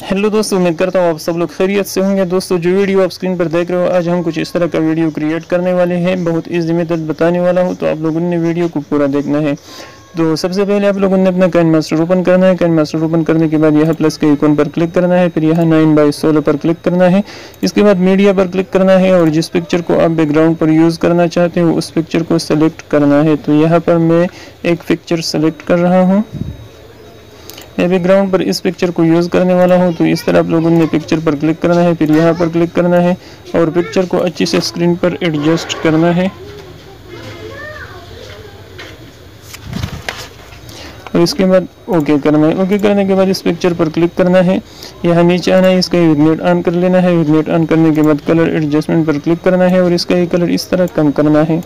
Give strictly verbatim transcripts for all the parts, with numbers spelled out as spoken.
Hello दोस्तों, उम्मीद करता हूँ आप सब लोग खैरियत से होंगे। दोस्तों, जो वीडियो आप स्क्रीन पर देख रहे हो, आज हम कुछ इस तरह का वीडियो क्रिएट करने वाले हैं। बहुत इजी मेथड बताने वाला हूँ, तो आप लोगों ने वीडियो को पूरा देखना है। तो सबसे पहले आप लोगों ने अपना काइनमास्टर ओपन करना है। काइनमास्टर ओपन करने के बाद यहाँ प्लस के आइकॉन पर क्लिक करना है, फिर यहाँ नाइन बाई सोलह पर क्लिक करना है। इसके बाद मीडिया पर क्लिक करना है और जिस पिक्चर को आप बैकग्राउंड पर यूज़ करना चाहते हो उस पिक्चर को सेलेक्ट करना है। तो यहाँ पर मैं एक पिक्चर सेलेक्ट कर रहा हूँ। मैं बैकग्राउंड पर इस पिक्चर को यूज़ करने वाला हूं, तो इस तरह आप लोगों ने पिक्चर पर क्लिक करना है, फिर यहां पर क्लिक करना है और पिक्चर को अच्छी से स्क्रीन पर एडजस्ट करना है। और इसके बाद ओके करना है। ओके करने के बाद इस पिक्चर पर क्लिक करना है, यहाँ नीचे आना है, इसका विग्नेट ऑन कर लेना है। विग्नेट ऑन करने के बाद कलर एडजस्टमेंट पर क्लिक करना है और इसका ये कलर इस तरह कम करना है।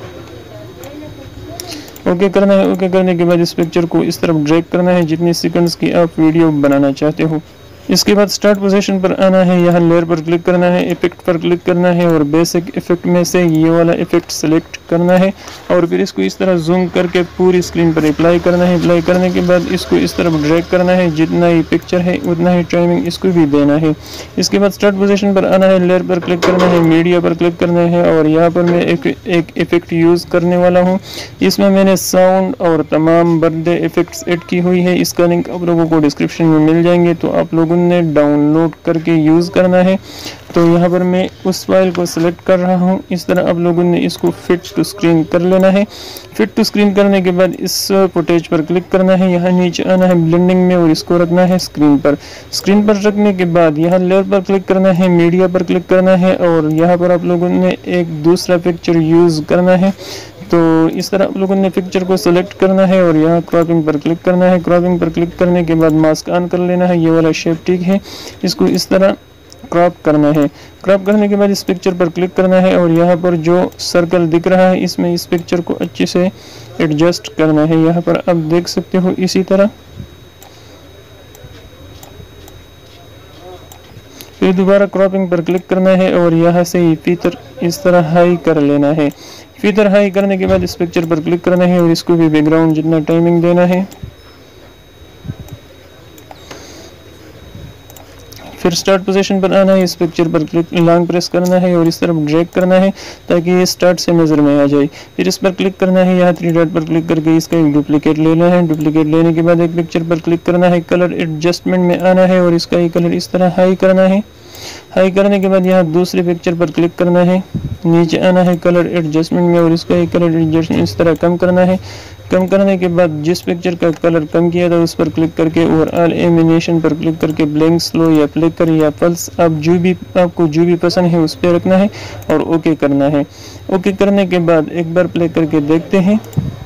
ओके करना है। ओके करने के बाद इस पिक्चर को इस तरफ ड्रैग करना है जितने सेकंड्स की आप वीडियो बनाना चाहते हो। इसके बाद स्टार्ट पोजीशन पर आना है, यहाँ लेयर पर क्लिक करना है, इफेक्ट पर क्लिक करना है और बेसिक इफेक्ट में से ये वाला इफेक्ट सेलेक्ट करना है और फिर इसको इस तरह जूम करके पूरी स्क्रीन पर अप्लाई करना है। अप्लाई करने के बाद इसको इस तरफ ड्रैग करना है, जितना ही पिक्चर है उतना ही टाइमिंग इसको भी देना है। इसके बाद स्टार्ट पोजीशन पर आना है, लेयर पर क्लिक करना है, मीडिया पर क्लिक करना है और यहाँ पर मैं एक एक इफेक्ट यूज़ करने वाला हूँ। इसमें मैंने साउंड और तमाम बर्थडे इफेक्ट्स ऐड की हुई है। इसका लिंक आप लोगों को डिस्क्रिप्शन में मिल जाएंगे, तो आप लोगों ने डाउनलोड करके यूज़ करना है। तो यहाँ पर मैं उस फाइल को सिलेक्ट कर रहा हूँ। इस तरह आप लोगों ने इसको फिट टू स्क्रीन कर लेना है। फिट टू स्क्रीन करने के बाद इस फुटेज पर क्लिक करना है, यहाँ नीचे आना है ब्लेंडिंग में और इसको रखना है स्क्रीन पर। स्क्रीन पर रखने के बाद यहाँ लेयर पर क्लिक करना है, मीडिया पर क्लिक करना है और यहाँ पर आप लोगों ने एक दूसरा पिक्चर यूज़ करना है। तो इस तरह आप लोगों ने पिक्चर को सिलेक्ट करना है और यहाँ क्रॉपिंग पर क्लिक करना है। क्रॉपिंग पर क्लिक करने के बाद मास्क ऑन कर लेना है, ये वाला शेप ठीक है, इसको इस तरह क्रॉप करना है। क्रॉप करने के बाद इस पिक्चर पर क्लिक करना है और यहाँ पर जो सर्कल दिख रहा है इसमें इस पिक्चर को अच्छे से एडजस्ट करना है। यहाँ पर आप देख सकते हो इसी तरह। फिर दोबारा क्रॉपिंग पर क्लिक करना है और यहाँ से ही फीचर इस तरह हाई कर लेना है। फीचर हाई करने के बाद इस पिक्चर पर क्लिक करना है और इसको भी बैकग्राउंड जितना टाइमिंग देना है। फिर स्टार्ट पोजीशन पर आना है, इस पिक्चर पर क्लिक लॉन्ग प्रेस करना है और इस तरफ ड्रैग करना है ताकि ये स्टार्ट से नज़र में आ जाए। फिर इस पर क्लिक करना है, यहाँ थ्री डॉट पर क्लिक करके इसका एक डुप्लीकेट लेना है। डुप्लीकेट लेने के बाद एक पिक्चर पर क्लिक करना है, कलर एडजस्टमेंट में आना है और इसका ये कलर इस तरह हाई करना है। हाई करने के बाद यहाँ दूसरे पिक्चर पर क्लिक करना है, नीचे आना है कलर एडजस्टमेंट में और इसका एक कलर एडजस्टमेंट इस तरह कम करना है। कम करने के बाद जिस पिक्चर का कलर कम किया था उस पर क्लिक करके और ऑल एनिमेशन पर क्लिक करके ब्लैंक, स्लो या फ्लिकर या पल्स, आप जो भी आपको जो भी पसंद है उस पर रखना है और ओके करना है। ओके करने के बाद एक बार प्ले करके देखते हैं।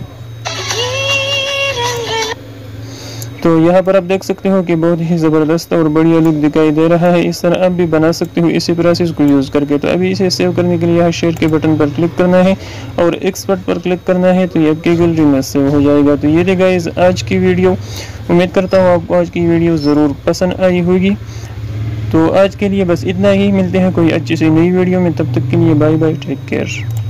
तो यहाँ पर आप देख सकते हो कि बहुत ही ज़बरदस्त और बढ़िया लुक दिखाई दे रहा है। इस तरह आप भी बना सकते हो इसी प्रोसेस को यूज़ करके। तो अभी इसे सेव करने के लिए यहाँ शेयर के बटन पर क्लिक करना है और एक्सपर्ट पर क्लिक करना है, तो ये आपकी गैलरी में सेव हो जाएगा। तो ये देखा गाइस आज की वीडियो। उम्मीद करता हूँ आपको आज की वीडियो ज़रूर पसंद आई होगी। तो आज के लिए बस इतना ही, मिलते हैं कोई अच्छी सी नई वीडियो में, तब तक के लिए बाय बाय, टेक केयर।